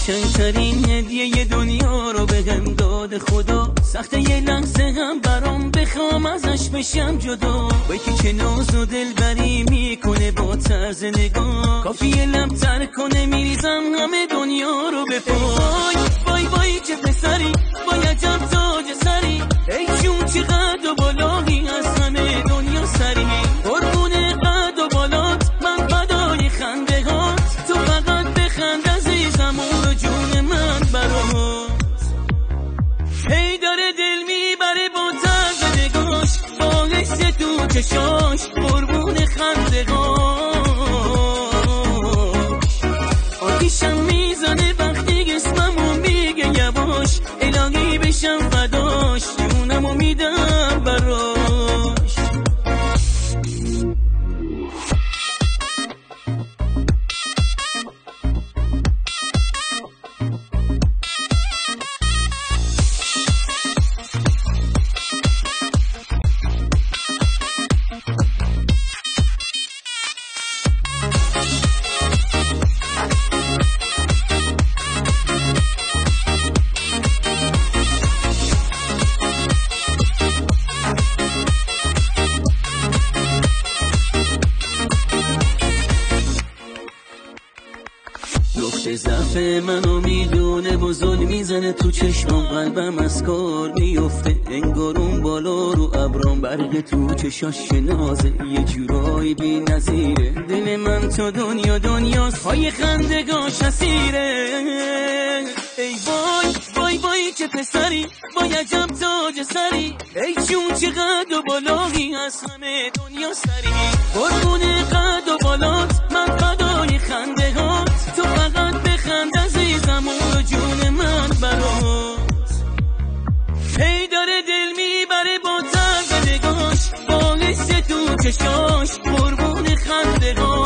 قشنگترین هدیه دنیا رو بهم داد خدا، سخته یه لحظه هم برام بخوام ازش بشم جدا. وقتی که ناز و دلبری میکنه با طرز نگاه، کافیه لب تر کنه میریزم همه دنیا رو به پای. وای وای چه پسری، وای عجب تاج سری، ای جون چه قد و بالایی از همه دنیا سری. قربون قد و بالات من فدای خنده هات، تو فقط بخند عزیزم و جون من برات. هی داره دل میبره با طرز نگاش، با حس تو چشاش، قربون خنده هاش. آتیشم میزنه وقتی اسممو میگه یواش، الهی بشم فداش، جونمو میدم براش. نقطه ضعف منو میدونه و ظلم میزنه تو چشمم، قلبم از کار میفته انگار اون بالا رو ابرام، برق تو چشاش نازه یه جورایی بی نظیره. دل من تو دنیاست، پای خندگاش اسیره. ای وای وای وای چه پسری، وای عجب تاج سری، ای جون چه قد و بالایی از همه دنیا سری. قربون قد و بالات من فدای خنده هات، تو فقط بخند عزیزم و جون من برات. هی داره دل میبره با طرز نگاش، با حس تو چشاش، قربون خنده هات.